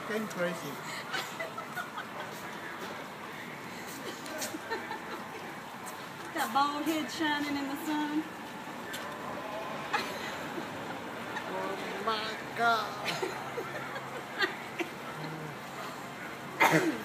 became crazy. That bald head shining in the sun. Oh my God.